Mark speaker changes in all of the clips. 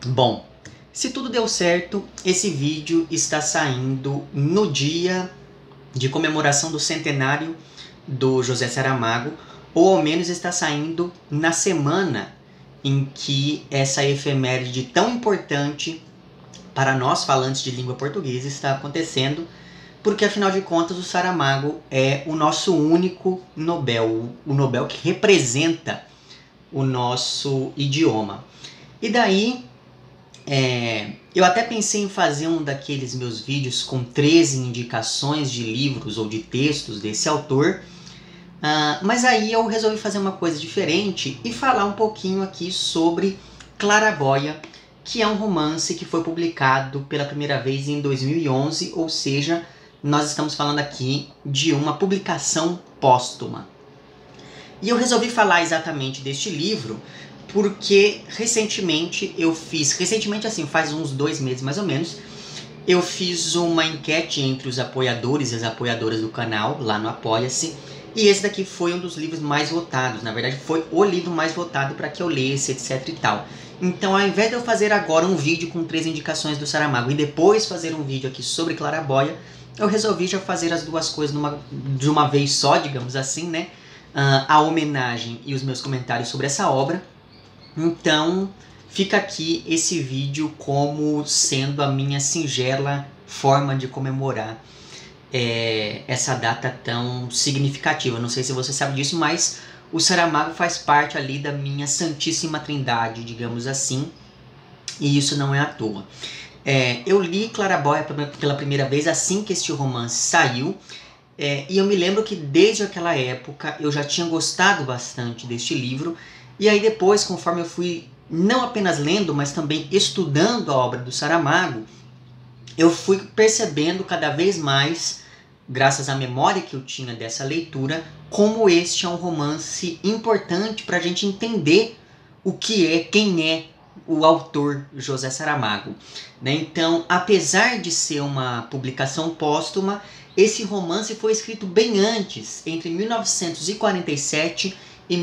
Speaker 1: Bom, se tudo deu certo, esse vídeo está saindo no dia de comemoração do centenário do José Saramago, ou ao menos está saindo na semana em que essa efeméride tão importante para nós falantes de língua portuguesa está acontecendo, porque afinal de contas o Saramago é o nosso único Nobel, o Nobel que representa o nosso idioma. E daí eu até pensei em fazer um daqueles meus vídeos com 13 indicações de livros ou de textos desse autor, mas aí eu resolvi fazer uma coisa diferente e falar um pouquinho aqui sobre Claraboia, que é um romance que foi publicado pela primeira vez em 2011, ou seja, nós estamos falando aqui de uma publicação póstuma. E eu resolvi falar exatamente deste livro porque recentemente assim, faz uns 2 meses mais ou menos, eu fiz uma enquete entre os apoiadores e as apoiadoras do canal, lá no Apoia-se, e esse daqui foi um dos livros mais votados, na verdade foi o livro mais votado para que eu lesse, etc e tal. Então, ao invés de eu fazer agora um vídeo com 3 indicações do Saramago e depois fazer um vídeo aqui sobre Claraboia, eu resolvi já fazer as duas coisas de uma vez só, digamos assim, né? A homenagem e os meus comentários sobre essa obra. Então, fica aqui esse vídeo como sendo a minha singela forma de comemorar essa data tão significativa. Não sei se você sabe disso, mas o Saramago faz parte ali da minha santíssima trindade, digamos assim, e isso não é à toa. Eu li Claraboia pela primeira vez assim que este romance saiu, e eu me lembro que desde aquela época eu já tinha gostado bastante deste livro, e aí depois, conforme eu fui não apenas lendo, mas também estudando a obra do Saramago, eu fui percebendo cada vez mais, graças à memória que eu tinha dessa leitura, como este é um romance importante para a gente entender o que é, quem é o autor José Saramago. Então, apesar de ser uma publicação póstuma, esse romance foi escrito bem antes, entre 1947 e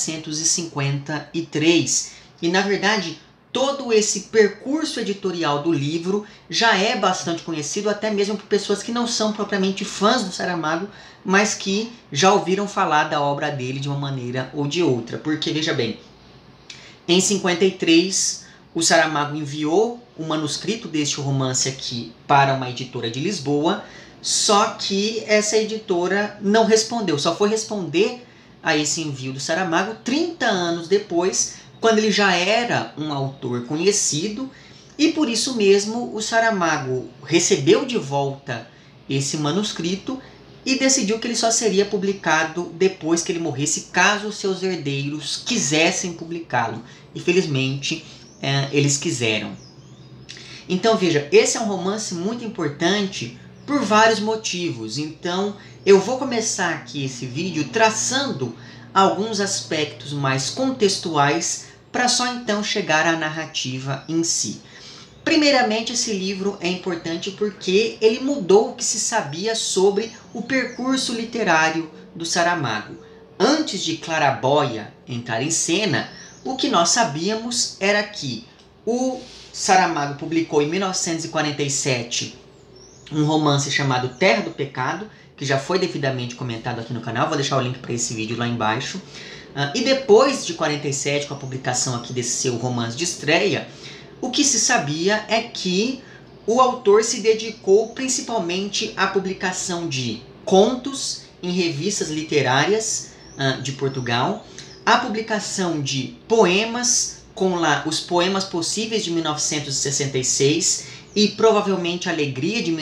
Speaker 1: 1953. E, na verdade, todo esse percurso editorial do livro já é bastante conhecido, até mesmo por pessoas que não são propriamente fãs do Saramago, mas que já ouviram falar da obra dele de uma maneira ou de outra. Porque, veja bem, em 53, o Saramago enviou o manuscrito deste romance aqui para uma editora de Lisboa, só que essa editora não respondeu, só foi responder a esse envio do Saramago 30 anos depois, quando ele já era um autor conhecido, e por isso mesmo o Saramago recebeu de volta esse manuscrito e decidiu que ele só seria publicado depois que ele morresse, caso seus herdeiros quisessem publicá-lo. E felizmente eles quiseram. Então veja, esse é um romance muito importante por vários motivos. Então eu vou começar aqui esse vídeo traçando alguns aspectos mais contextuais para só então chegar à narrativa em si. Primeiramente, esse livro é importante porque ele mudou o que se sabia sobre o percurso literário do Saramago. Antes de Claraboia entrar em cena, o que nós sabíamos era que o Saramago publicou em 1947 um romance chamado Terra do Pecado, que já foi devidamente comentado aqui no canal, vou deixar o link para esse vídeo lá embaixo. E depois de 47, com a publicação aqui desse seu romance de estreia, o que se sabia é que o autor se dedicou principalmente à publicação de contos em revistas literárias de Portugal, à publicação de poemas, com lá os Poemas Possíveis de 1966 e provavelmente Alegria de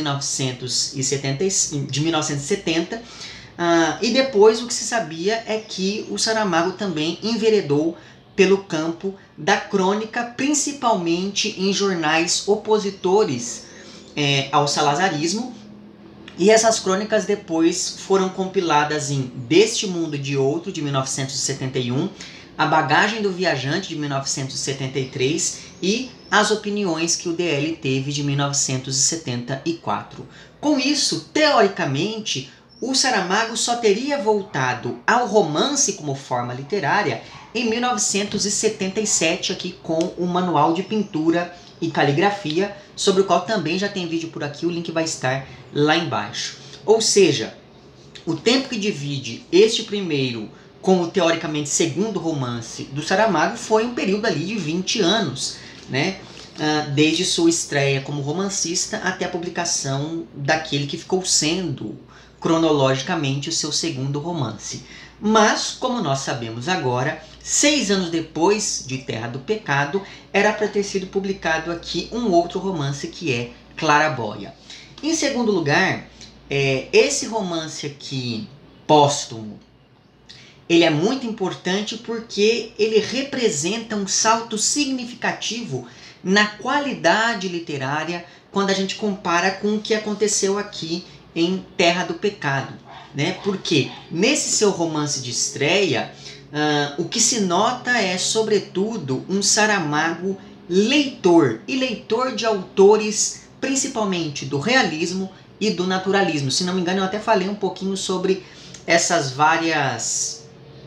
Speaker 1: 1970, e depois o que se sabia é que o Saramago também enveredou pelo campo da crônica, principalmente em jornais opositores ao salazarismo, e essas crônicas depois foram compiladas em Deste Mundo e de Outro, de 1971, A Bagagem do Viajante, de 1973, e As Opiniões que o DL teve, de 1974. Com isso, teoricamente, o Saramago só teria voltado ao romance como forma literária em 1977 aqui com o Manual de Pintura e Caligrafia, sobre o qual também já tem vídeo por aqui, o link vai estar lá embaixo. Ou seja, o tempo que divide este primeiro com o teoricamente segundo romance do Saramago foi um período ali de 20 anos, né? Desde sua estreia como romancista até a publicação daquele que ficou sendo cronologicamente o seu segundo romance. Mas, como nós sabemos agora, 6 anos depois de Terra do Pecado, era para ter sido publicado aqui um outro romance que é Claraboia. Em segundo lugar, esse romance aqui, póstumo, ele é muito importante porque ele representa um salto significativo na qualidade literária quando a gente compara com o que aconteceu aqui em Terra do Pecado, né? Porque nesse seu romance de estreia, o que se nota é, sobretudo, um Saramago leitor, e leitor de autores principalmente do realismo e do naturalismo. Se não me engano, eu até falei um pouquinho sobre essas várias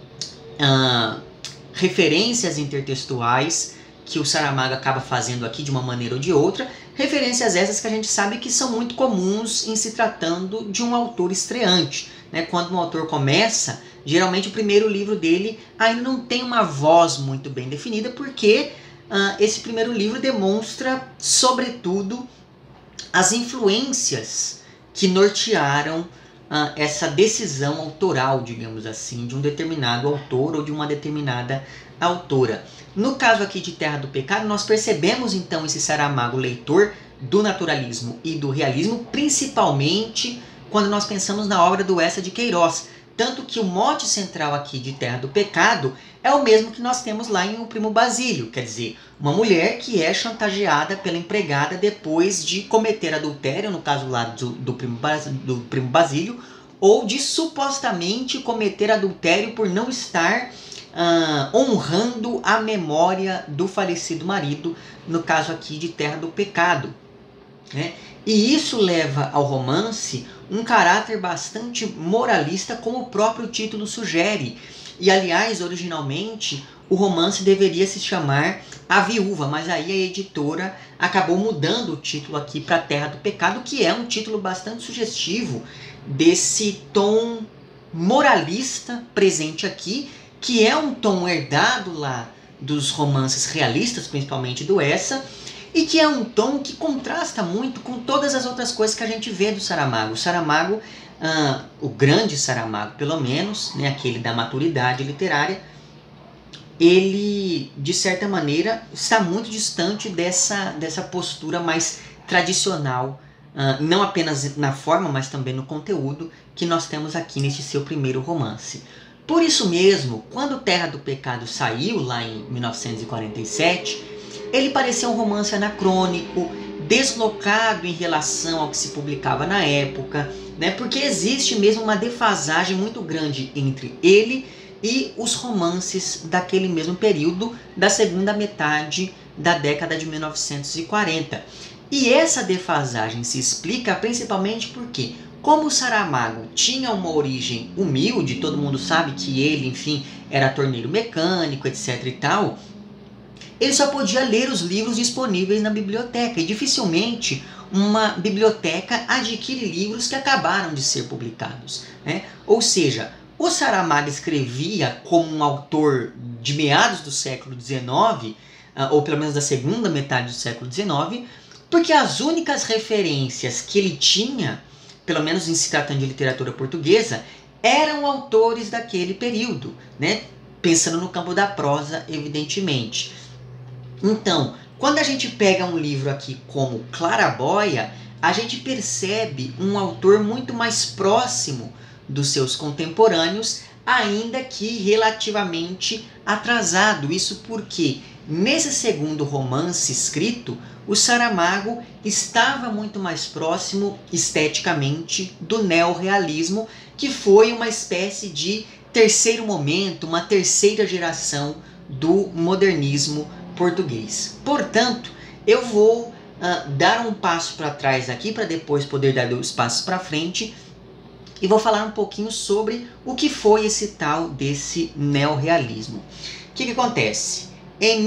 Speaker 1: referências intertextuais que o Saramago acaba fazendo aqui de uma maneira ou de outra, referências essas que a gente sabe que são muito comuns em se tratando de um autor estreante, né? Quando um autor começa, geralmente o primeiro livro dele ainda não tem uma voz muito bem definida, porque esse primeiro livro demonstra, sobretudo, as influências que nortearam essa decisão autoral, digamos assim, de um determinado autor ou de uma determinada autora. No caso aqui de Terra do Pecado, nós percebemos então esse Saramago leitor do naturalismo e do realismo, principalmente quando nós pensamos na obra do Eça de Queiroz. Tanto que o mote central aqui de Terra do Pecado é o mesmo que nós temos lá em O Primo Basílio, quer dizer, uma mulher que é chantageada pela empregada depois de cometer adultério, no caso lá do Primo Basílio, ou de supostamente cometer adultério por não estar honrando a memória do falecido marido, no caso aqui de Terra do Pecado, né? E isso leva ao romance um caráter bastante moralista, como o próprio título sugere. E, aliás, originalmente, o romance deveria se chamar A Viúva, mas aí a editora acabou mudando o título aqui para Terra do Pecado, que é um título bastante sugestivo desse tom moralista presente aqui, que é um tom herdado lá dos romances realistas, principalmente do Eça, e que é um tom que contrasta muito com todas as outras coisas que a gente vê do Saramago. O Saramago, o grande Saramago pelo menos, né, aquele da maturidade literária, ele, de certa maneira, está muito distante dessa postura mais tradicional, não apenas na forma, mas também no conteúdo, que nós temos aqui neste seu primeiro romance. Por isso mesmo, quando Terra do Pecado saiu lá em 1947, ele parecia um romance anacrônico, deslocado em relação ao que se publicava na época, né? Porque existe mesmo uma defasagem muito grande entre ele e os romances daquele mesmo período, da segunda metade da década de 1940. E essa defasagem se explica principalmente porque, como o Saramago tinha uma origem humilde, todo mundo sabe que ele, enfim, era torneiro mecânico, etc e tal, ele só podia ler os livros disponíveis na biblioteca, e dificilmente uma biblioteca adquire livros que acabaram de ser publicados, né? Ou seja, o Saramago escrevia como um autor de meados do século XIX, ou pelo menos da segunda metade do século XIX, porque as únicas referências que ele tinha, pelo menos em se tratando de literatura portuguesa, eram autores daquele período, né? Pensando no campo da prosa, evidentemente. Então, quando a gente pega um livro aqui como Claraboia, a gente percebe um autor muito mais próximo dos seus contemporâneos, ainda que relativamente atrasado. Isso porque, nesse segundo romance escrito, o Saramago estava muito mais próximo esteticamente do neorrealismo, que foi uma espécie de terceiro momento, uma terceira geração do modernismo português. Portanto, eu vou dar um passo para trás aqui para depois poder dar 2 passos para frente e vou falar um pouquinho sobre o que foi esse tal desse neorrealismo, que acontece? Em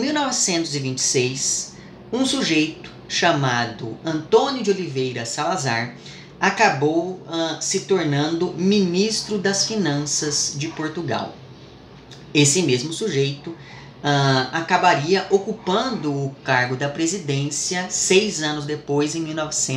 Speaker 1: 1926, um sujeito chamado Antônio de Oliveira Salazar acabou se tornando ministro das Finanças de Portugal. Esse mesmo sujeito acabaria ocupando o cargo da presidência 6 anos depois, em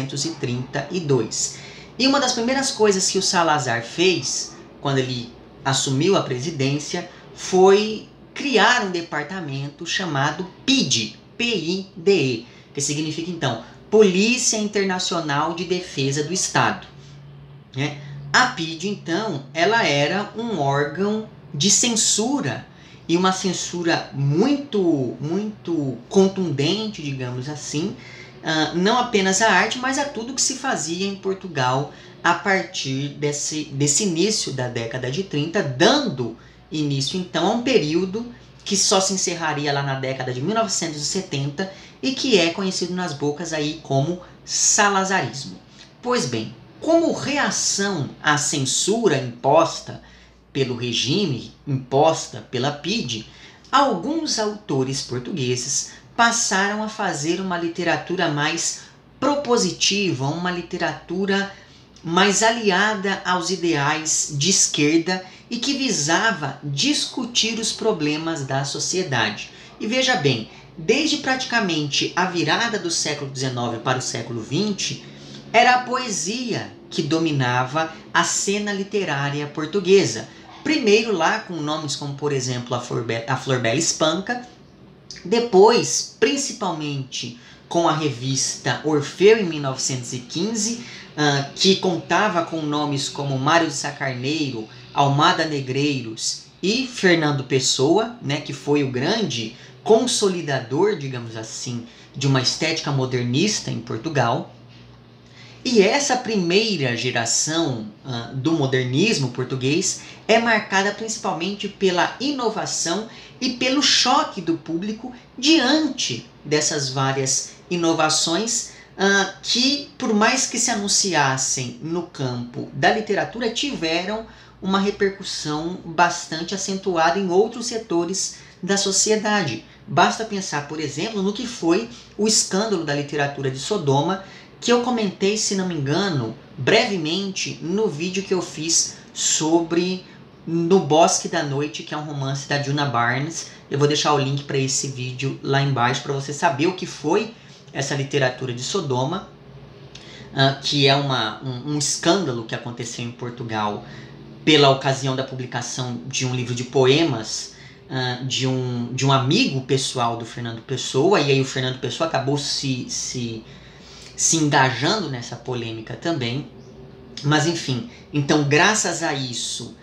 Speaker 1: 1932. E uma das primeiras coisas que o Salazar fez, quando ele assumiu a presidência, foi criar um departamento chamado PIDE, P-I-D-E, que significa, então, Polícia Internacional de Defesa do Estado. Né? A PIDE, então, ela era um órgão de censura, e uma censura muito contundente, digamos assim, não apenas à arte, mas a tudo que se fazia em Portugal a partir desse início da década de 30, dando início então a um período que só se encerraria lá na década de 1970 e que é conhecido nas bocas aí como salazarismo. Pois bem, como reação à censura imposta pelo regime, imposta pela PIDE, alguns autores portugueses passaram a fazer uma literatura mais propositiva, uma literatura mais aliada aos ideais de esquerda e que visava discutir os problemas da sociedade. E veja bem, desde praticamente a virada do século XIX para o século XX, era a poesia que dominava a cena literária portuguesa. Primeiro lá com nomes como, por exemplo, a Flor Bela Espanca, depois, principalmente com a revista Orfeu, em 1915, que contava com nomes como Mário de Sá Carneiro, Almada Negreiros e Fernando Pessoa, né, que foi o grande consolidador, digamos assim, de uma estética modernista em Portugal. E essa primeira geração do modernismo português é marcada principalmente pela inovação e pelo choque do público diante dessas várias inovações que, por mais que se anunciassem no campo da literatura, tiveram uma repercussão bastante acentuada em outros setores da sociedade. Basta pensar, por exemplo, no que foi o escândalo da literatura de Sodoma, que eu comentei, se não me engano, brevemente no vídeo que eu fiz sobre No Bosque da Noite, que é um romance da Djuna Barnes. Eu vou deixar o link para esse vídeo lá embaixo para você saber o que foi essa literatura de Sodoma, que é um escândalo que aconteceu em Portugal pela ocasião da publicação de um livro de poemas de um amigo pessoal do Fernando Pessoa, e aí o Fernando Pessoa acabou se engajando nessa polêmica também. Mas enfim, então graças a isso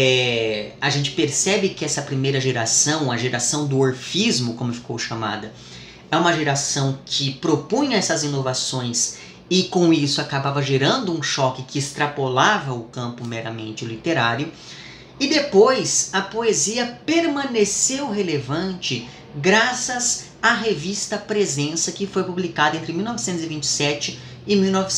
Speaker 1: a gente percebe que essa primeira geração, a geração do orfismo, como ficou chamada, é uma geração que propunha essas inovações e com isso acabava gerando um choque que extrapolava o campo meramente literário. E depois a poesia permaneceu relevante graças à revista Presença, que foi publicada entre 1927 e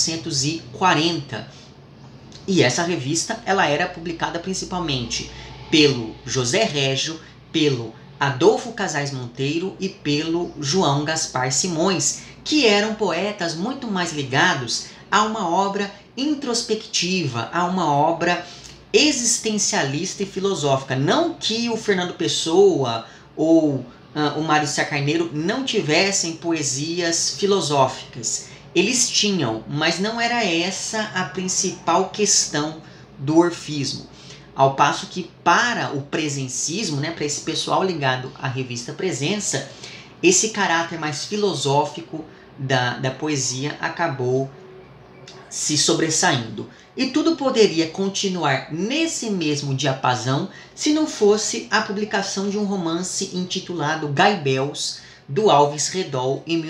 Speaker 1: 1940. E essa revista ela era publicada principalmente pelo José Régio, pelo Adolfo Casais Monteiro e pelo João Gaspar Simões, que eram poetas muito mais ligados a uma obra introspectiva, a uma obra existencialista e filosófica. Não que o Fernando Pessoa ou o Mário de Sá Carneiro não tivessem poesias filosóficas. Eles tinham, mas não era essa a principal questão do orfismo. Ao passo que para o presencismo, né, para esse pessoal ligado à revista Presença, esse caráter mais filosófico da poesia acabou se sobressaindo. E tudo poderia continuar nesse mesmo diapasão se não fosse a publicação de um romance intitulado Gaibéus, do Alves Redol, em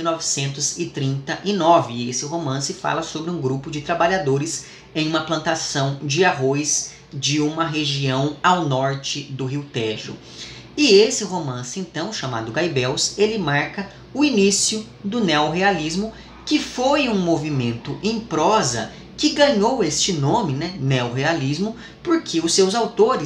Speaker 1: 1939. E esse romance fala sobre um grupo de trabalhadores em uma plantação de arroz de uma região ao norte do Rio Tejo. E esse romance, então, chamado Gaibéus, ele marca o início do neorrealismo, que foi um movimento em prosa que ganhou este nome, né, neorrealismo, porque os seus autores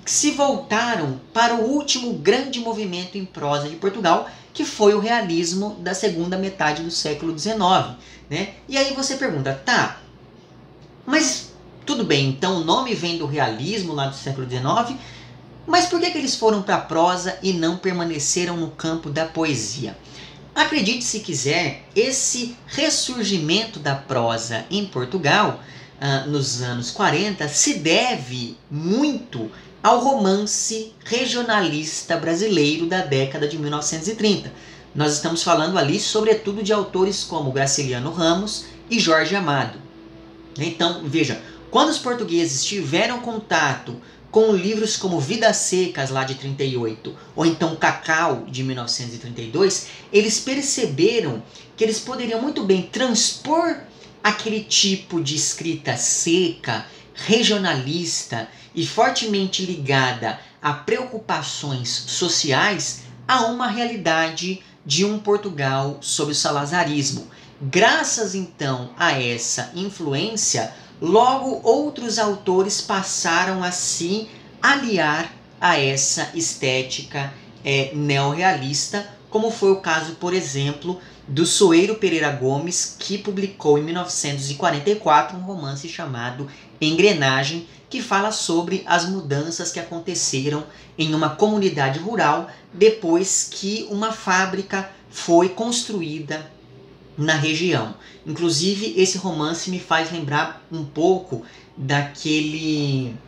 Speaker 1: se voltaram para o último grande movimento em prosa de Portugal, que foi o realismo da segunda metade do século XIX, né? E aí você pergunta, tá, mas tudo bem, então o nome vem do realismo lá do século XIX, mas por que eles foram para a prosa e não permaneceram no campo da poesia? Acredite se quiser, esse ressurgimento da prosa em Portugal, nos anos 40, se deve muito ao romance regionalista brasileiro da década de 1930. Nós estamos falando ali, sobretudo, de autores como Graciliano Ramos e Jorge Amado. Então, veja, quando os portugueses tiveram contato com livros como Vidas Secas, lá de 38, ou então Cacau, de 1932, eles perceberam que eles poderiam muito bem transpor aquele tipo de escrita seca, regionalista e fortemente ligada a preocupações sociais a uma realidade de um Portugal sob o salazarismo. Graças então a essa influência, logo outros autores passaram a se aliar a essa estética neorrealista, como foi o caso, por exemplo, do Soeiro Pereira Gomes, que publicou em 1944 um romance chamado Engrenagem, que fala sobre as mudanças que aconteceram em uma comunidade rural depois que uma fábrica foi construída na região. Inclusive, esse romance me faz lembrar um pouco daquele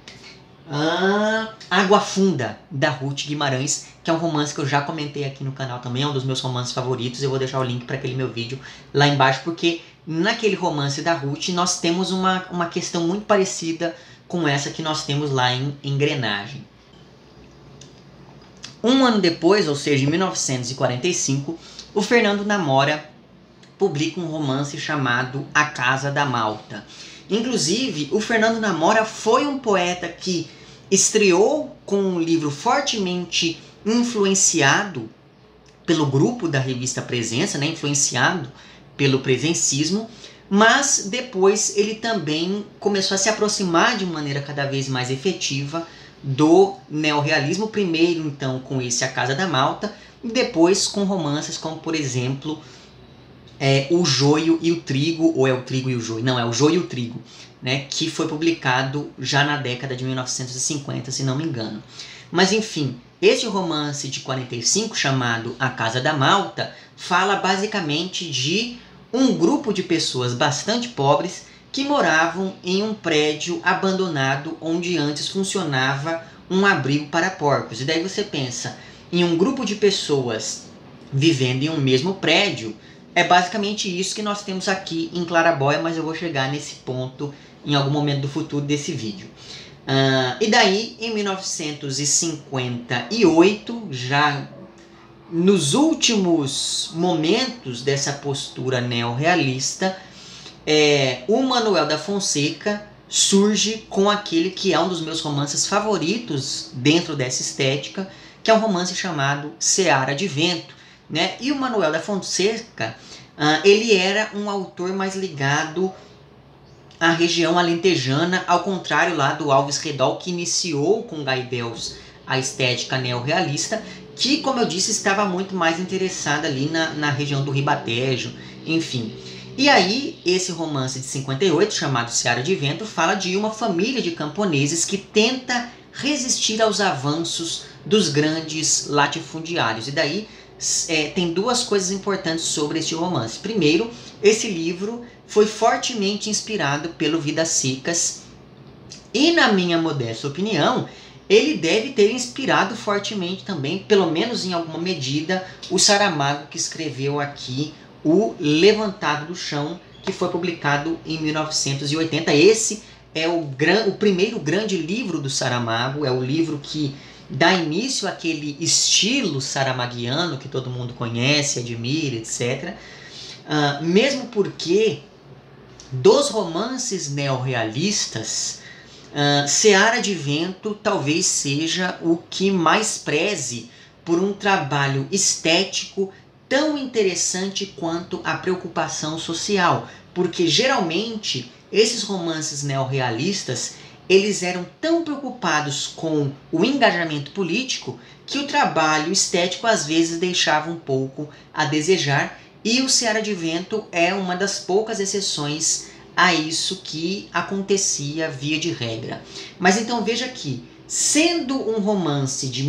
Speaker 1: Água Funda, da Ruth Guimarães, que é um romance que eu já comentei aqui no canal também, é um dos meus romances favoritos. Eu vou deixar o link para aquele meu vídeo lá embaixo, porque naquele romance da Ruth nós temos uma questão muito parecida com essa que nós temos lá em Engrenagem. Um ano depois, ou seja, em 1945, o Fernando Namora publica um romance chamado A Casa da Malta. Inclusive, o Fernando Namora foi um poeta que estreou com um livro fortemente influenciado pelo grupo da revista Presença, né, influenciado pelo presencismo, mas depois ele também começou a se aproximar de maneira cada vez mais efetiva do neorrealismo, primeiro então com esse A Casa da Malta, e depois com romances como, por exemplo, O Joio e o Trigo, ou é o Trigo e o Joio? Não, é o Joio e o Trigo, né, que foi publicado já na década de 1950, se não me engano. Mas enfim, este romance de 45, chamado A Casa da Malta, fala basicamente de um grupo de pessoas bastante pobres que moravam em um prédio abandonado onde antes funcionava um abrigo para porcos. E daí você pensa, em um grupo de pessoas vivendo em um mesmo prédio, é basicamente isso que nós temos aqui em Claraboia, mas eu vou chegar nesse ponto em algum momento do futuro desse vídeo. E daí, em 1958, já nos últimos momentos dessa postura neorrealista, o Manuel da Fonseca surge com aquele que é um dos meus romances favoritos dentro dessa estética, que é um romance chamado Seara de Vento, né? E o Manuel da Fonseca, ele era um autor mais ligado à região alentejana, ao contrário lá do Alves Redol, que iniciou com Gaibels a estética neorrealista, que, como eu disse, estava muito mais interessada ali na região do Ribatejo, enfim. E aí, esse romance de 58, chamado Seara de Vento, fala de uma família de camponeses que tenta resistir aos avanços dos grandes latifundiários. E daí, tem duas coisas importantes sobre este romance. Primeiro, esse livro foi fortemente inspirado pelo Vidas Secas e, na minha modesta opinião, ele deve ter inspirado fortemente também, pelo menos em alguma medida, o Saramago, que escreveu aqui o Levantado do Chão, que foi publicado em 1980. Esse é o primeiro grande livro do Saramago, é o livro que dá início àquele estilo saramaguiano que todo mundo conhece, admira, etc. Mesmo porque dos romances neorrealistas, Seara de Vento talvez seja o que mais preze por um trabalho estético tão interessante quanto a preocupação social, porque geralmente esses romances neorrealistas eles eram tão preocupados com o engajamento político que o trabalho estético às vezes deixava um pouco a desejar, e o Seara de Vento é uma das poucas exceções a isso que acontecia via de regra. Mas então veja que, sendo um romance de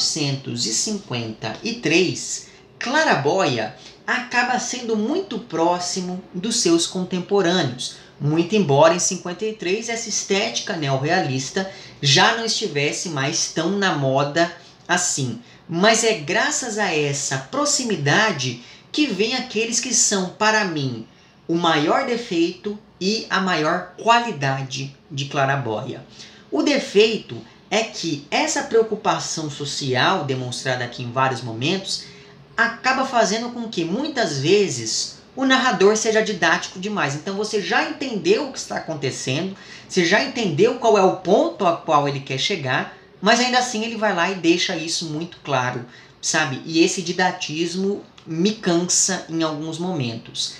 Speaker 1: 1953, Claraboia acaba sendo muito próximo dos seus contemporâneos, muito embora em 53 essa estética neorrealista já não estivesse mais tão na moda assim. Mas é graças a essa proximidade que vem aqueles que são, para mim, o maior defeito e a maior qualidade de Claraboia. O defeito é que essa preocupação social, demonstrada aqui em vários momentos, acaba fazendo com que, muitas vezes, o narrador seja didático demais. Então você já entendeu o que está acontecendo, você já entendeu qual é o ponto ao qual ele quer chegar, mas ainda assim ele vai lá e deixa isso muito claro, sabe? E esse didatismo me cansa em alguns momentos.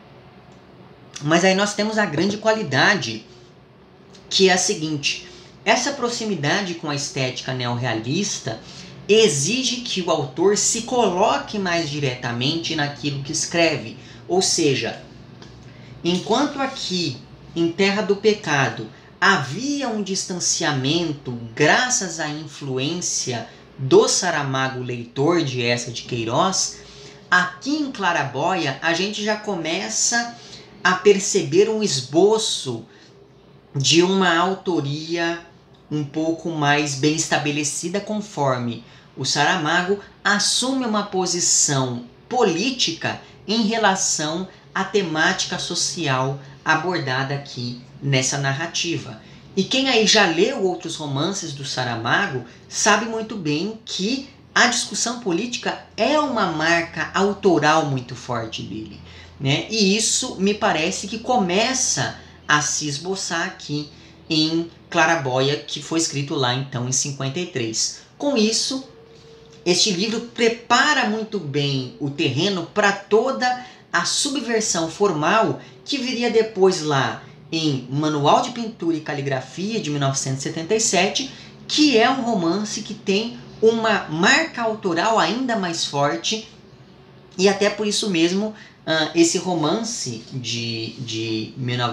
Speaker 1: Mas aí nós temos a grande qualidade, que é a seguinte: essa proximidade com a estética neorrealista exige que o autor se coloque mais diretamente naquilo que escreve. Ou seja, enquanto aqui, em Terra do Pecado, havia um distanciamento graças à influência do Saramago leitor de Eça de Queiroz, aqui em Claraboia a gente já começa a perceber um esboço de uma autoria um pouco mais bem estabelecida, conforme o Saramago assume uma posição política em relação à temática social abordada aqui nessa narrativa. E quem aí já leu outros romances do Saramago sabe muito bem que a discussão política é uma marca autoral muito forte dele, né? E isso me parece que começa a se esboçar aqui em Claraboia, que foi escrito lá então em 53. Com isso, este livro prepara muito bem o terreno para toda a subversão formal que viria depois lá em Manual de Pintura e Caligrafia, de 1977, que é um romance que tem uma marca autoral ainda mais forte, e até por isso mesmo esse romance de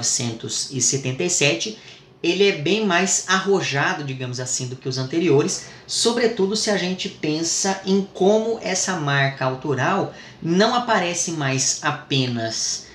Speaker 1: 1977 ele é bem mais arrojado, digamos assim, do que os anteriores, sobretudo se a gente pensa em como essa marca autoral não aparece mais apenas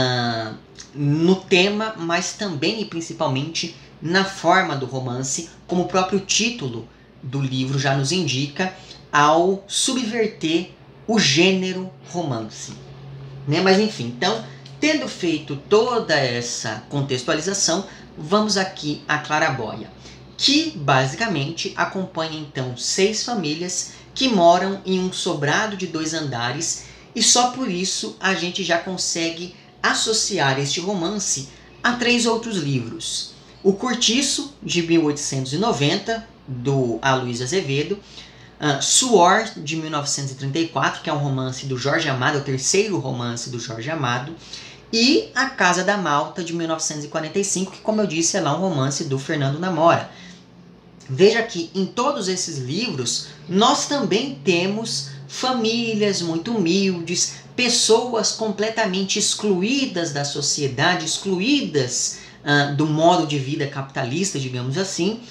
Speaker 1: no tema, mas também e principalmente na forma do romance, como o próprio título do livro já nos indica, ao subverter o gênero romance, né? Mas enfim, então, tendo feito toda essa contextualização, vamos aqui a Claraboia, que basicamente acompanha então 6 famílias que moram em um sobrado de 2 andares, e só por isso a gente já consegue associar este romance a 3 outros livros. O Cortiço, de 1890, do Aloysio Azevedo, Suor, de 1934, que é um romance do Jorge Amado, é o terceiro romance do Jorge Amado, e A Casa da Malta, de 1945, que, como eu disse, é lá um romance do Fernando Namora. Veja que em todos esses livros nós também temos famílias muito humildes, pessoas completamente excluídas da sociedade, excluídas do modo de vida capitalista, digamos assim.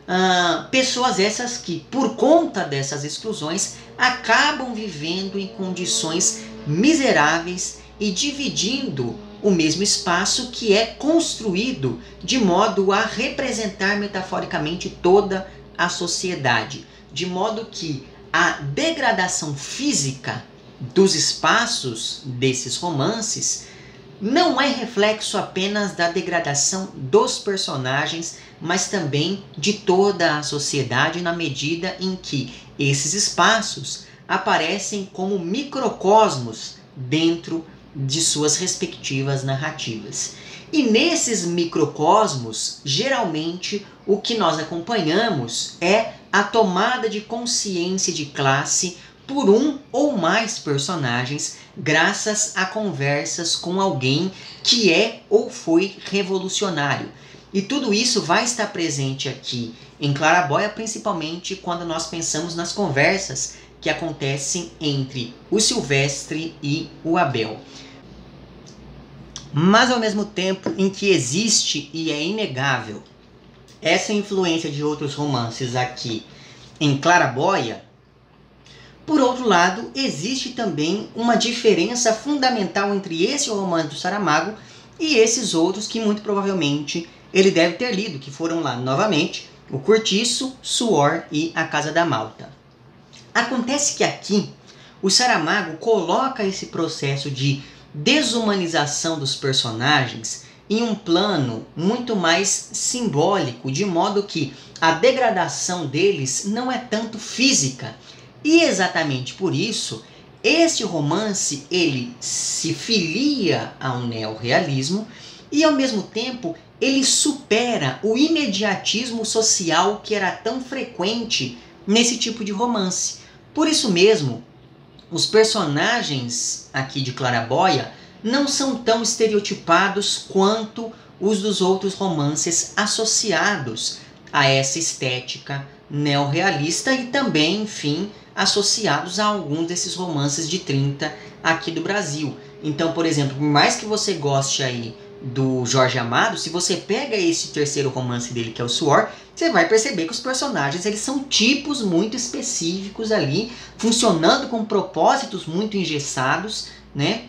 Speaker 1: Pessoas essas que, por conta dessas exclusões, acabam vivendo em condições miseráveis e dividindo o mesmo espaço que é construído de modo a representar metaforicamente toda a sociedade, de modo que a degradação física dos espaços desses romances não é reflexo apenas da degradação dos personagens, mas também de toda a sociedade, na medida em que esses espaços aparecem como microcosmos dentro de suas respectivas narrativas. E nesses microcosmos, geralmente, o que nós acompanhamos é a tomada de consciência de classe por um ou mais personagens, graças a conversas com alguém que é ou foi revolucionário. E tudo isso vai estar presente aqui em Claraboia, principalmente quando nós pensamos nas conversas que acontecem entre o Silvestre e o Abel. Mas ao mesmo tempo em que existe, e é inegável, essa influência de outros romances aqui em Claraboia, por outro lado, existe também uma diferença fundamental entre esse romance do Saramago e esses outros que muito provavelmente ele deve ter lido, que foram lá novamente O Cortiço, Suor e A Casa da Malta. Acontece que aqui o Saramago coloca esse processo de desumanização dos personagens em um plano muito mais simbólico, de modo que a degradação deles não é tanto física. E exatamente por isso, este romance ele se filia ao neorrealismo e ao mesmo tempo ele supera o imediatismo social que era tão frequente nesse tipo de romance. Por isso mesmo, os personagens aqui de Claraboia não são tão estereotipados quanto os dos outros romances associados a essa estética neorrealista e também, enfim, associados a alguns desses romances de 30 aqui do Brasil. Então, por exemplo, por mais que você goste aí do Jorge Amado, se você pega esse terceiro romance dele, que é o Suor, você vai perceber que os personagens eles são tipos muito específicos ali, funcionando com propósitos muito engessados, né?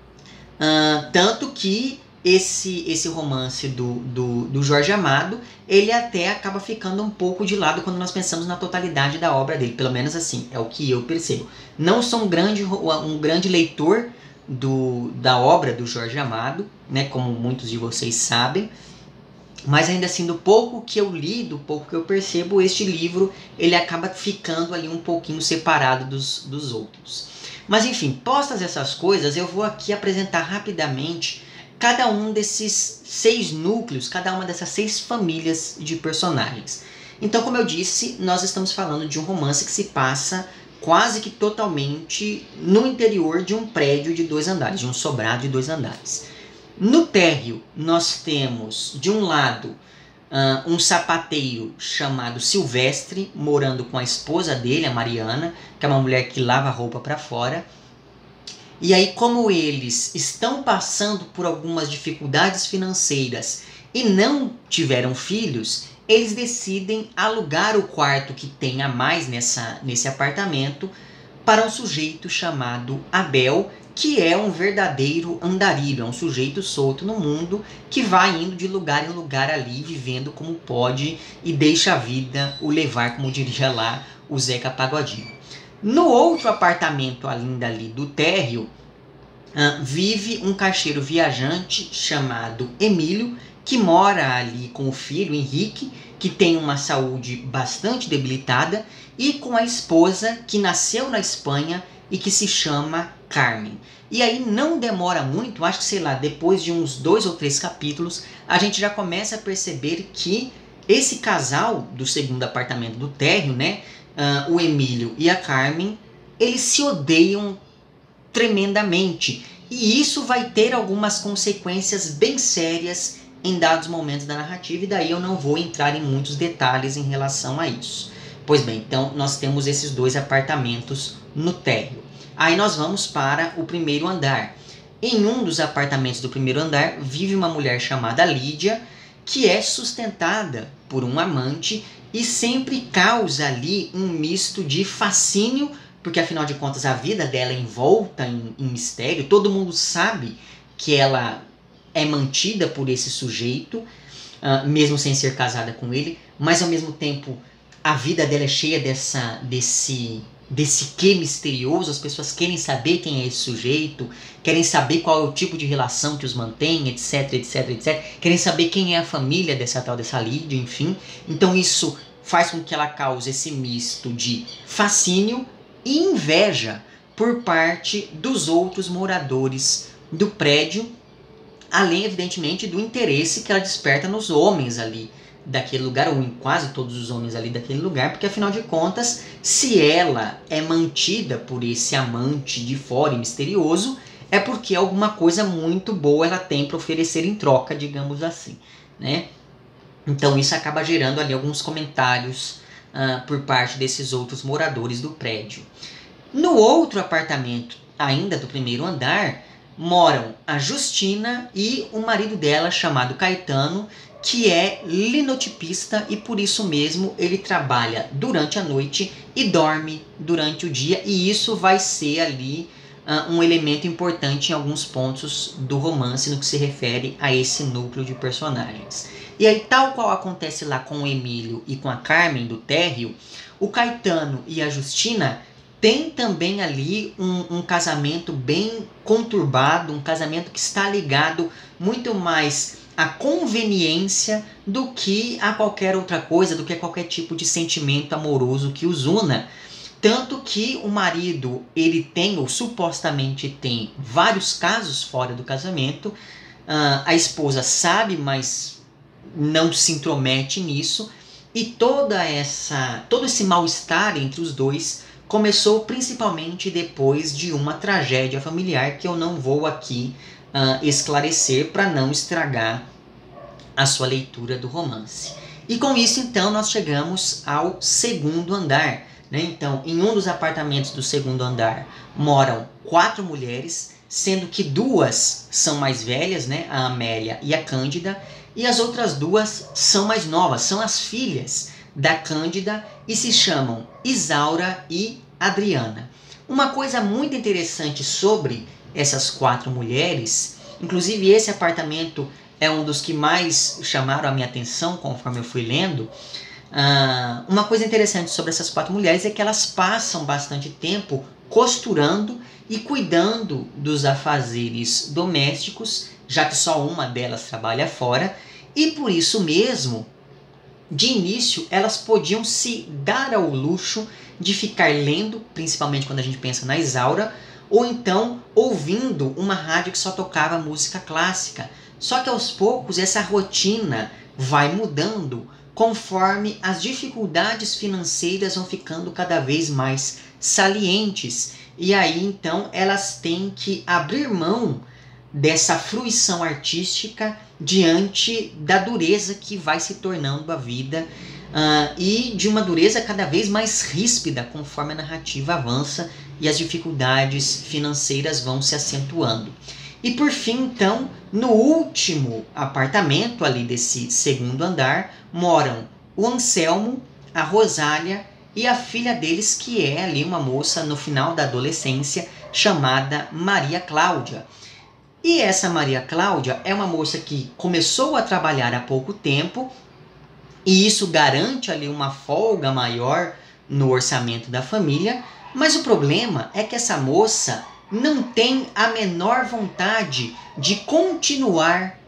Speaker 1: Tanto que esse romance do Jorge Amado, ele até acaba ficando um pouco de lado quando nós pensamos na totalidade da obra dele, pelo menos assim, é o que eu percebo. Não sou um grande leitor da obra do Jorge Amado, né, como muitos de vocês sabem, mas ainda assim, do pouco que eu li, do pouco que eu percebo, este livro ele acaba ficando ali um pouquinho separado dos outros. Mas enfim, postas essas coisas, eu vou aqui apresentar rapidamente cada um desses 6 núcleos, cada uma dessas 6 famílias de personagens. Então, como eu disse, nós estamos falando de um romance que se passa quase que totalmente no interior de um prédio de 2 andares, de um sobrado de 2 andares. No térreo, nós temos, de um lado, um sapateiro chamado Silvestre, morando com a esposa dele, a Mariana, que é uma mulher que lava roupa para fora. E aí, como eles estão passando por algumas dificuldades financeiras e não tiveram filhos, eles decidem alugar o quarto que tem a mais nesse apartamento para um sujeito chamado Abel, que é um verdadeiro andarilho, é um sujeito solto no mundo que vai indo de lugar em lugar ali, vivendo como pode e deixa a vida o levar, como diria lá o Zeca Pagodinho. No outro apartamento ainda ali do térreo, vive um caixeiro viajante chamado Emílio, que mora ali com o filho Henrique, que tem uma saúde bastante debilitada, e com a esposa que nasceu na Espanha e que se chama Carmen. E aí não demora muito, acho que sei lá, depois de uns 2 ou 3 capítulos, a gente já começa a perceber que esse casal do segundo apartamento do térreo, né, o Emílio e a Carmen, eles se odeiam tremendamente. E isso vai ter algumas consequências bem sérias em dados momentos da narrativa, e daí eu não vou entrar em muitos detalhes em relação a isso. Pois bem, então nós temos esses 2 apartamentos no térreo. Aí nós vamos para o primeiro andar. Em um dos apartamentos do primeiro andar vive uma mulher chamada Lídia, que é sustentada por um amante e sempre causa ali um misto de fascínio, porque afinal de contas a vida dela é envolta em mistério, todo mundo sabe que ela é mantida por esse sujeito, mesmo sem ser casada com ele, mas ao mesmo tempo a vida dela é cheia desse quê misterioso, as pessoas querem saber quem é esse sujeito, querem saber qual é o tipo de relação que os mantém, etc, etc, etc, querem saber quem é a família dessa Lídia, enfim. Então isso faz com que ela cause esse misto de fascínio e inveja por parte dos outros moradores do prédio, além, evidentemente, do interesse que ela desperta nos homens ali daquele lugar, ou em quase todos os homens ali daquele lugar, porque afinal de contas, se ela é mantida por esse amante de fora e misterioso, é porque alguma coisa muito boa ela tem para oferecer em troca, digamos assim, né? Então isso acaba gerando ali alguns comentários por parte desses outros moradores do prédio. No outro apartamento, ainda do primeiro andar, moram a Justina e o marido dela, chamado Caetano, que é linotipista e por isso mesmo ele trabalha durante a noite e dorme durante o dia, e isso vai ser ali um elemento importante em alguns pontos do romance no que se refere a esse núcleo de personagens. E aí, tal qual acontece lá com o Emílio e com a Carmen do térreo, o Caetano e a Justina têm também ali um casamento bem conturbado, um casamento que está ligado muito mais à conveniência do que a qualquer outra coisa, do que a qualquer tipo de sentimento amoroso que os una. Tanto que o marido, ele tem, ou supostamente tem, vários casos fora do casamento. A esposa sabe, mas não se intromete nisso. E todo esse mal-estar entre os dois começou principalmente depois de uma tragédia familiar que eu não vou aqui esclarecer para não estragar a sua leitura do romance. E com isso, então, nós chegamos ao segundo andar. Né? Então, em um dos apartamentos do segundo andar moram 4 mulheres, sendo que 2 são mais velhas, né? A Amélia e a Cândida, e as outras 2 são mais novas, são as filhas da Cândida e se chamam Isaura e Adriana. Uma coisa muito interessante sobre essas 4 mulheres, inclusive esse apartamento é um dos que mais chamaram a minha atenção conforme eu fui lendo. Uma coisa interessante sobre essas 4 mulheres é que elas passam bastante tempo costurando e cuidando dos afazeres domésticos, já que só uma delas trabalha fora, e por isso mesmo, de início, elas podiam se dar ao luxo de ficar lendo, principalmente quando a gente pensa na Isaura, ou então ouvindo uma rádio que só tocava música clássica. Só que aos poucos essa rotina vai mudando conforme as dificuldades financeiras vão ficando cada vez mais salientes. E aí então elas têm que abrir mão dessa fruição artística diante da dureza que vai se tornando a vida e de uma dureza cada vez mais ríspida conforme a narrativa avança e as dificuldades financeiras vão se acentuando. E por fim, então, no último apartamento ali desse segundo andar, moram o Anselmo, a Rosália e a filha deles, que é ali uma moça no final da adolescência chamada Maria Cláudia. E essa Maria Cláudia é uma moça que começou a trabalhar há pouco tempo e isso garante ali uma folga maior no orçamento da família, mas o problema é que essa moça não tem a menor vontade de continuar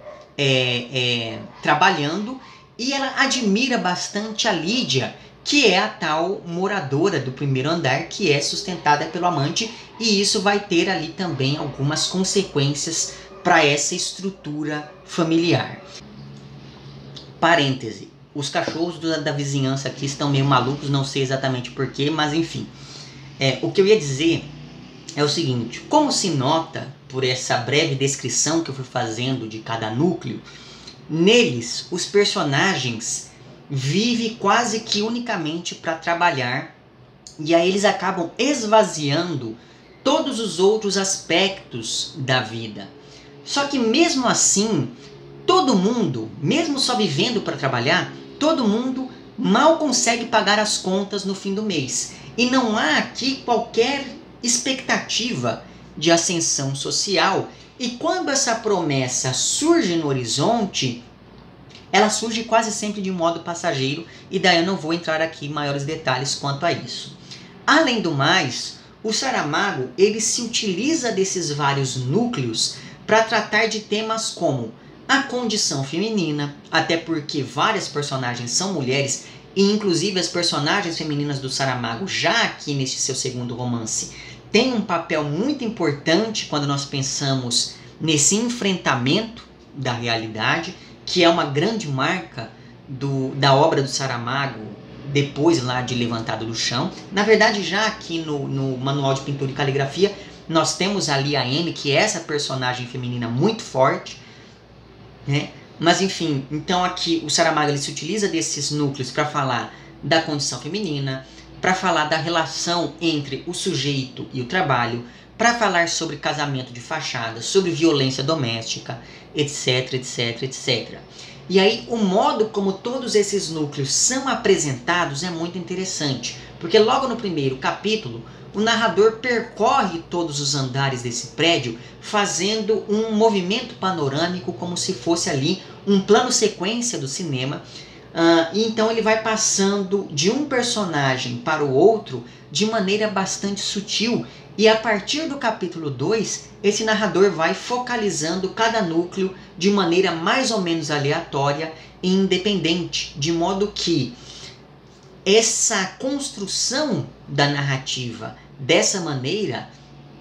Speaker 1: trabalhando, e ela admira bastante a Lídia, que é a tal moradora do primeiro andar, que é sustentada pelo amante, e isso vai ter ali também algumas consequências para essa estrutura familiar. Parêntese, os cachorros da vizinhança aqui estão meio malucos, não sei exatamente porquê, mas enfim. O que eu ia dizer é o seguinte: como se nota por essa breve descrição que eu fui fazendo de cada núcleo, neles os personagens vivem quase que unicamente para trabalhar, e aí eles acabam esvaziando todos os outros aspectos da vida. Só que mesmo assim, todo mundo, mesmo só vivendo para trabalhar, todo mundo mal consegue pagar as contas no fim do mês. E não há aqui qualquer expectativa de ascensão social, e quando essa promessa surge no horizonte, ela surge quase sempre de modo passageiro, e daí eu não vou entrar aqui em maiores detalhes quanto a isso. Além do mais, o Saramago ele se utiliza desses vários núcleos para tratar de temas como a condição feminina, até porque várias personagens são mulheres, e inclusive as personagens femininas do Saramago, já aqui neste seu segundo romance, tem um papel muito importante quando nós pensamos nesse enfrentamento da realidade, que é uma grande marca da obra do Saramago, depois lá de Levantado do Chão. Na verdade, já aqui no Manual de Pintura e Caligrafia, nós temos ali a Amy, que é essa personagem feminina muito forte, né? Mas enfim, então aqui o Saramago ele se utiliza desses núcleos para falar da condição feminina, para falar da relação entre o sujeito e o trabalho, para falar sobre casamento de fachada, sobre violência doméstica, etc, etc, etc. E aí o modo como todos esses núcleos são apresentados é muito interessante, porque logo no primeiro capítulo o narrador percorre todos os andares desse prédio fazendo um movimento panorâmico como se fosse ali um plano sequência do cinema. E então ele vai passando de um personagem para o outro de maneira bastante sutil. E a partir do capítulo 2, esse narrador vai focalizando cada núcleo de maneira mais ou menos aleatória e independente, de modo que essa construção da narrativa dessa maneira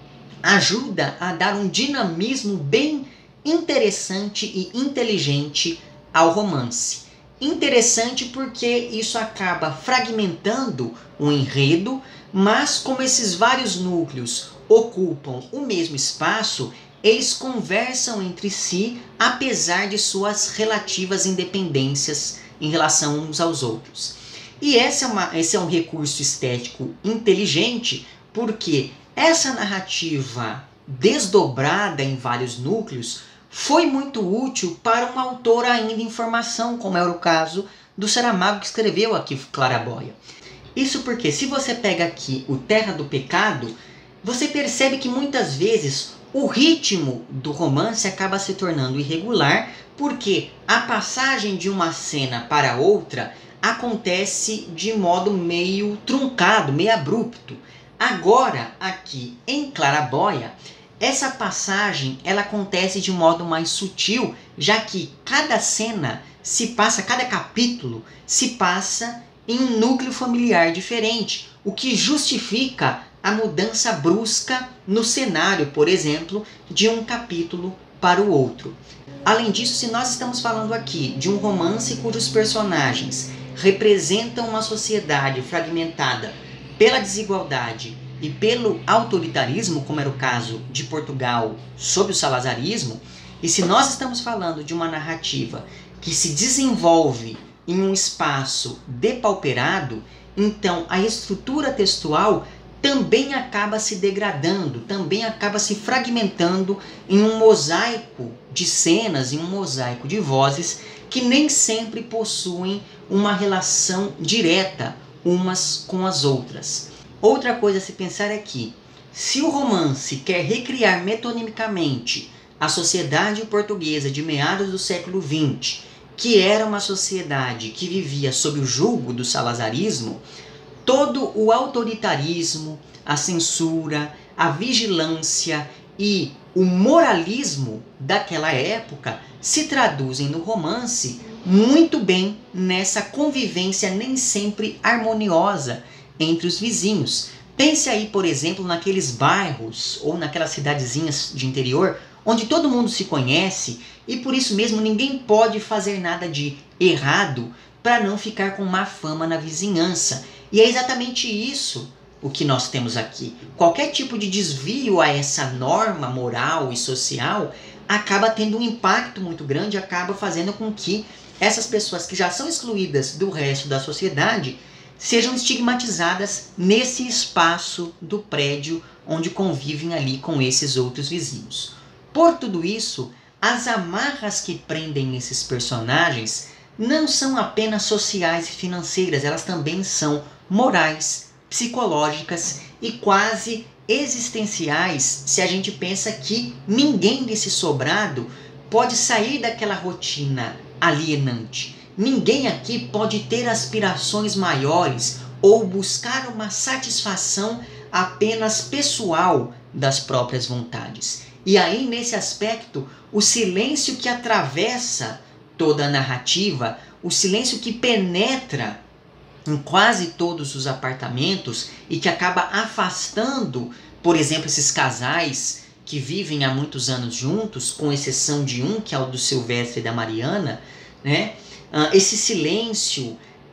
Speaker 1: ajuda a dar um dinamismo bem interessante e inteligente ao romance. Interessante porque isso acaba fragmentando o enredo, mas como esses vários núcleos ocupam o mesmo espaço, eles conversam entre si, apesar de suas relativas independências em relação uns aos outros. E esse é um recurso estético inteligente, porque essa narrativa desdobrada em vários núcleos foi muito útil para um autor ainda em formação, como era o caso do Saramago, que escreveu aqui Claraboia. Isso porque, se você pega aqui o Terra do Pecado, você percebe que muitas vezes o ritmo do romance acaba se tornando irregular, porque a passagem de uma cena para outra acontece de modo meio truncado, meio abrupto. Agora, aqui em Claraboia, essa passagem ela acontece de modo mais sutil, já que cada cena se passa, cada capítulo se passa em um núcleo familiar diferente, o que justifica a mudança brusca no cenário, por exemplo, de um capítulo para o outro. Além disso, se nós estamos falando aqui de um romance cujos personagens representam uma sociedade fragmentada pela desigualdade e pelo autoritarismo, como era o caso de Portugal sob o salazarismo, e se nós estamos falando de uma narrativa que se desenvolve em um espaço depauperado, então a estrutura textual também acaba se degradando, também acaba se fragmentando em um mosaico de cenas, em um mosaico de vozes que nem sempre possuem uma relação direta umas com as outras. Outra coisa a se pensar é que, se o romance quer recriar metonimicamente a sociedade portuguesa de meados do século XX, que era uma sociedade que vivia sob o jugo do salazarismo, todo o autoritarismo, a censura, a vigilância e o moralismo daquela época se traduzem no romance muito bem nessa convivência nem sempre harmoniosa entre os vizinhos. Pense aí, por exemplo, naqueles bairros ou naquelas cidadezinhas de interior onde todo mundo se conhece e por isso mesmo ninguém pode fazer nada de errado para não ficar com má fama na vizinhança. E é exatamente isso o que nós temos aqui. Qualquer tipo de desvio a essa norma moral e social acaba tendo um impacto muito grande, acaba fazendo com que essas pessoas que já são excluídas do resto da sociedade sejam estigmatizadas nesse espaço do prédio onde convivem ali com esses outros vizinhos. Por tudo isso, as amarras que prendem esses personagens não são apenas sociais e financeiras, elas também são morais, psicológicas e quase existenciais, se a gente pensa que ninguém desse sobrado pode sair daquela rotina alienante. Ninguém aqui pode ter aspirações maiores ou buscar uma satisfação apenas pessoal das próprias vontades. E aí, nesse aspecto, o silêncio que atravessa toda a narrativa, o silêncio que penetra em quase todos os apartamentos e que acaba afastando, por exemplo, esses casais que vivem há muitos anos juntos, com exceção de um, que é o do Silvestre e da Mariana, né? Esse silêncio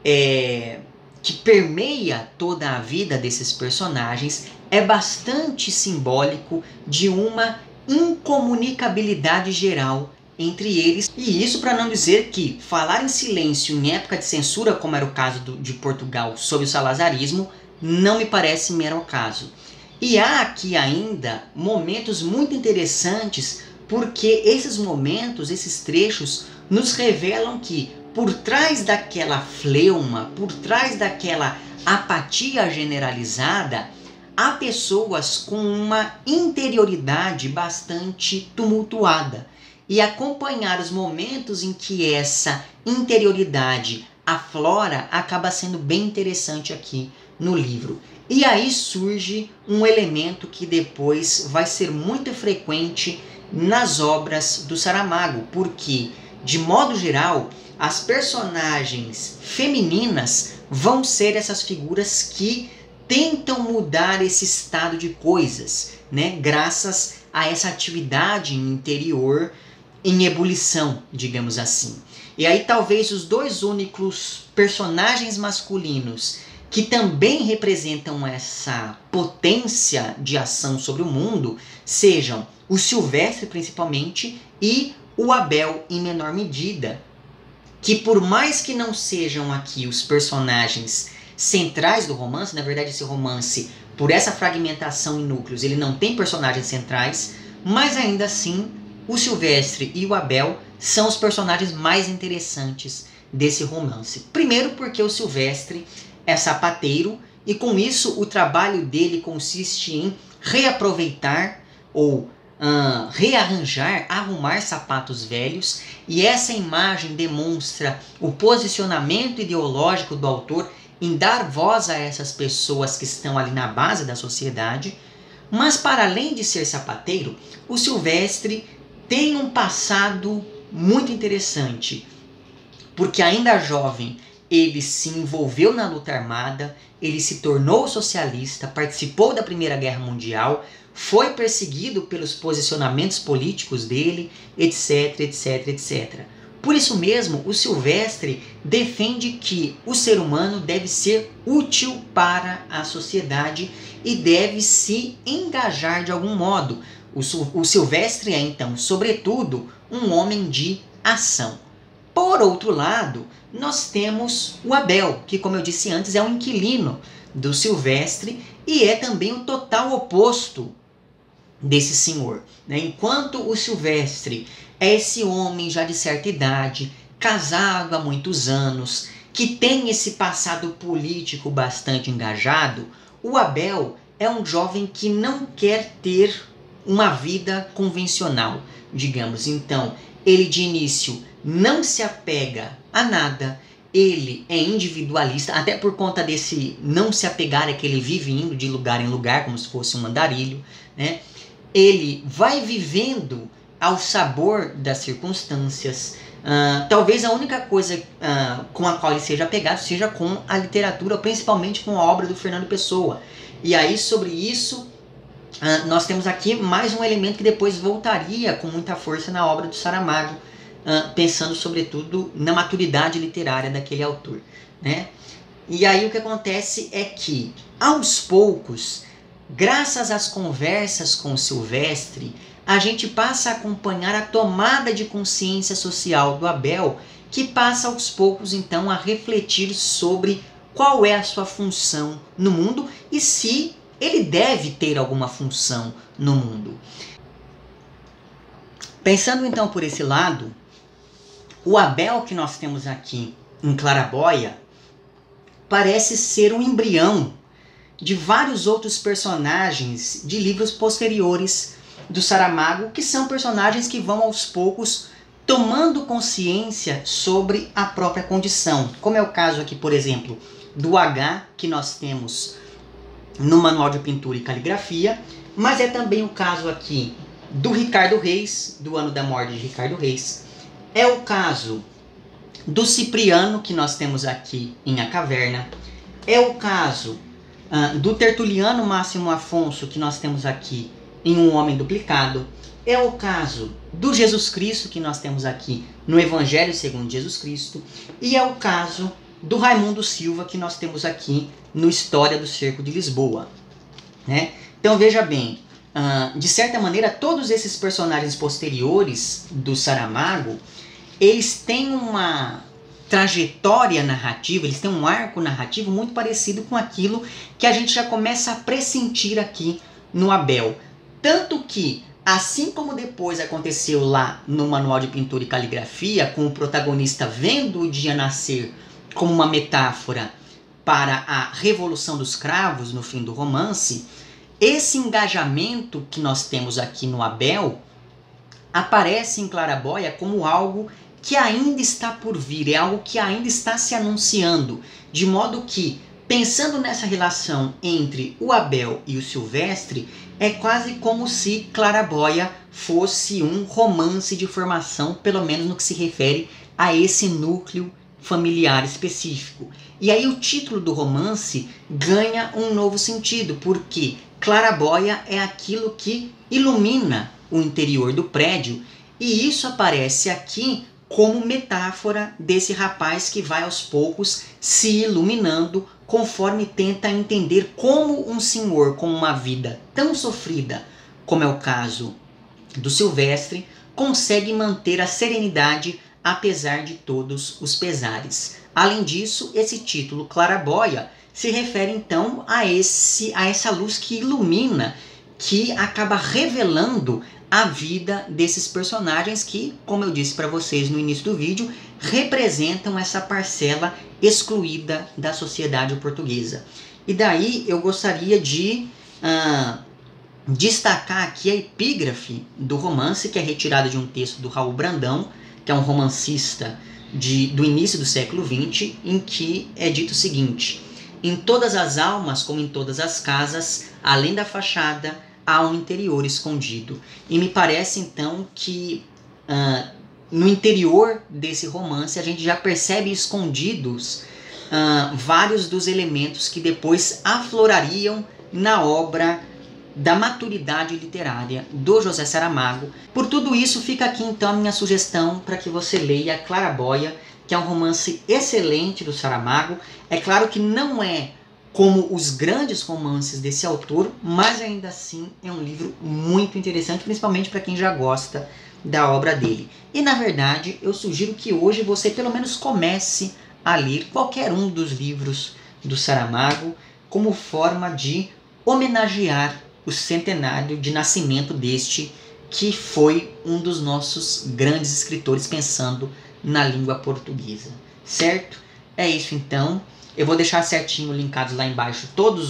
Speaker 1: que permeia toda a vida desses personagens é bastante simbólico de uma incomunicabilidade geral entre eles. E isso para não dizer que falar em silêncio em época de censura, como era o caso de Portugal sob o salazarismo, não me parece mero acaso. E há aqui ainda momentos muito interessantes, porque esses momentos, esses trechos, nos revelam que por trás daquela fleuma, por trás daquela apatia generalizada, há pessoas com uma interioridade bastante tumultuada. E acompanhar os momentos em que essa interioridade aflora acaba sendo bem interessante aqui no livro. E aí surge um elemento que depois vai ser muito frequente nas obras do Saramago, porque, de modo geral, as personagens femininas vão ser essas figuras que tentam mudar esse estado de coisas, né? Graças a essa atividade interior em ebulição, digamos assim. E aí talvez os dois únicos personagens masculinos que também representam essa potência de ação sobre o mundo sejam o Silvestre, principalmente, e o Abel, em menor medida, que por mais que não sejam aqui os personagens centrais do romance, na verdade esse romance, por essa fragmentação em núcleos, ele não tem personagens centrais, mas ainda assim o Silvestre e o Abel são os personagens mais interessantes desse romance. Primeiro porque o Silvestre é sapateiro e com isso o trabalho dele consiste em reaproveitar ou rearranjar, arrumar sapatos velhos, e essa imagem demonstra o posicionamento ideológico do autor em dar voz a essas pessoas que estão ali na base da sociedade. Mas para além de ser sapateiro, o Silvestre tem um passado muito interessante, porque ainda jovem ele se envolveu na luta armada, ele se tornou socialista, participou da Primeira Guerra Mundial, foi perseguido pelos posicionamentos políticos dele, etc, etc, etc. Por isso mesmo, o Silvestre defende que o ser humano deve ser útil para a sociedade e deve se engajar de algum modo. O Silvestre é, então, sobretudo, um homem de ação. Por outro lado, nós temos o Abel, que, como eu disse antes, é um inquilino do Silvestre e é também o total oposto desse senhor, né? Enquanto o Silvestre é esse homem já de certa idade, casado há muitos anos, que tem esse passado político bastante engajado, o Abel é um jovem que não quer ter uma vida convencional, digamos. Então, ele de início não se apega a nada, ele é individualista, até por conta desse não se apegar, é que ele vive indo de lugar em lugar, como se fosse um andarilho, né? Ele vai vivendo ao sabor das circunstâncias. Talvez a única coisa com a qual ele seja apegado seja com a literatura, principalmente com a obra do Fernando Pessoa. E aí, sobre isso, nós temos aqui mais um elemento que depois voltaria com muita força na obra do Saramago, pensando sobretudo na maturidade literária daquele autor, né? E aí o que acontece é que, aos poucos, graças às conversas com o Silvestre, a gente passa a acompanhar a tomada de consciência social do Abel, que passa aos poucos então a refletir sobre qual é a sua função no mundo e se ele deve ter alguma função no mundo. Pensando então por esse lado, o Abel que nós temos aqui em Claraboia parece ser um embrião de vários outros personagens de livros posteriores do Saramago, que são personagens que vão aos poucos tomando consciência sobre a própria condição. Como é o caso aqui, por exemplo, do H, que nós temos no Manual de Pintura e Caligrafia, mas é também o caso aqui do Ricardo Reis, do Ano da Morte de Ricardo Reis. É o caso do Cipriano, que nós temos aqui em A Caverna. É o caso do Tertuliano Máximo Afonso, que nós temos aqui em Um Homem Duplicado. É o caso do Jesus Cristo, que nós temos aqui no Evangelho segundo Jesus Cristo. E é o caso do Raimundo Silva, que nós temos aqui no História do Cerco de Lisboa, né? Então veja bem, de certa maneira, todos esses personagens posteriores do Saramago, eles têm uma trajetória narrativa, eles têm um arco narrativo muito parecido com aquilo que a gente já começa a pressentir aqui no Abel. Tanto que, assim como depois aconteceu lá no Manual de Pintura e Caligrafia, com o protagonista vendo o dia nascer como uma metáfora para a Revolução dos Cravos no fim do romance, esse engajamento que nós temos aqui no Abel aparece em Claraboia como algo que ainda está por vir, é algo que ainda está se anunciando, de modo que, pensando nessa relação entre o Abel e o Silvestre, é quase como se Claraboia fosse um romance de formação, pelo menos no que se refere a esse núcleo familiar específico. E aí o título do romance ganha um novo sentido, porque Claraboia é aquilo que ilumina o interior do prédio, e isso aparece aqui como metáfora desse rapaz que vai aos poucos se iluminando conforme tenta entender como um senhor com uma vida tão sofrida, como é o caso do Silvestre, consegue manter a serenidade apesar de todos os pesares. Além disso, esse título Claraboia se refere então a essa luz que ilumina, que acaba revelando a vida desses personagens que, como eu disse para vocês no início do vídeo, representam essa parcela excluída da sociedade portuguesa. E daí eu gostaria de destacar aqui a epígrafe do romance, que é retirada de um texto do Raul Brandão, que é um romancista do início do século XX, em que é dito o seguinte: em todas as almas, como em todas as casas, além da fachada, há um interior escondido. E me parece então que no interior desse romance a gente já percebe escondidos vários dos elementos que depois aflorariam na obra da maturidade literária do José Saramago. Por tudo isso, fica aqui então a minha sugestão para que você leia Claraboia, que é um romance excelente do Saramago. É claro que não é como os grandes romances desse autor, mas ainda assim é um livro muito interessante, principalmente para quem já gosta da obra dele. E na verdade, eu sugiro que hoje você pelo menos comece a ler qualquer um dos livros do Saramago como forma de homenagear o centenário de nascimento deste, que foi um dos nossos grandes escritores pensando na língua portuguesa. Certo? É isso então. Eu vou deixar certinho linkados lá embaixo todos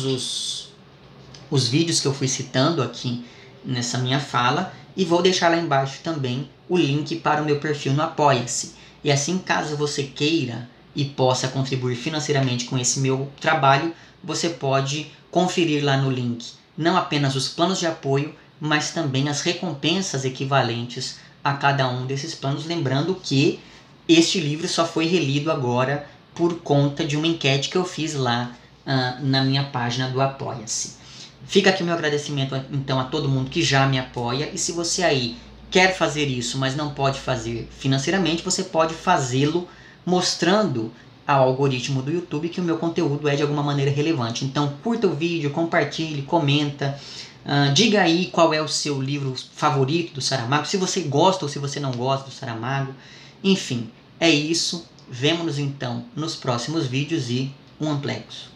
Speaker 1: os vídeos que eu fui citando aqui nessa minha fala, e vou deixar lá embaixo também o link para o meu perfil no Apoia-se. E assim, caso você queira e possa contribuir financeiramente com esse meu trabalho, você pode conferir lá no link não apenas os planos de apoio, mas também as recompensas equivalentes a cada um desses planos, lembrando que este livro só foi relido agora por conta de uma enquete que eu fiz lá na minha página do Apoia-se. Fica aqui o meu agradecimento então a todo mundo que já me apoia, e se você aí quer fazer isso, mas não pode fazer financeiramente, você pode fazê-lo mostrando ao algoritmo do YouTube que o meu conteúdo é de alguma maneira relevante. Então curta o vídeo, compartilhe, comenta, diga aí qual é o seu livro favorito do Saramago, se você gosta ou se você não gosta do Saramago. Enfim, é isso. Vemo-nos então nos próximos vídeos e um amplex.